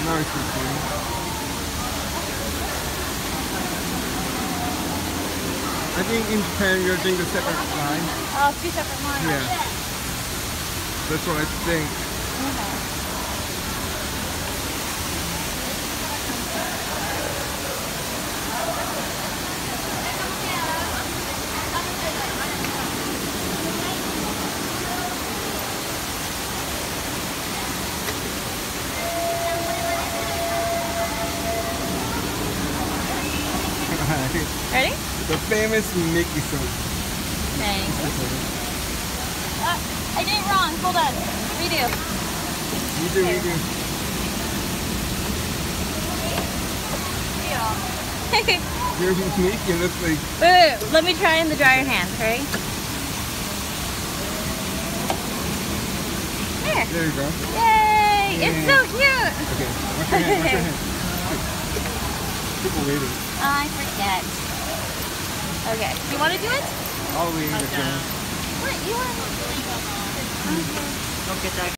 Now it's 15. I think in Japan you're doing the separate line. Oh, two separate lines. Yeah. That's what I think. Okay. Ready? The famous Mickey soup. Thank you. I did it wrong. Hold on. Redo. Redo. Here's Mickey, looks like... Wait. Let me try in the dryer hand. Ready? There. There you go. Yay! It's so cute. Okay, wash your hand. People waiting. I forget. Okay. Do you want to do it? I'll wait. What? You want to? Okay. Don't get that.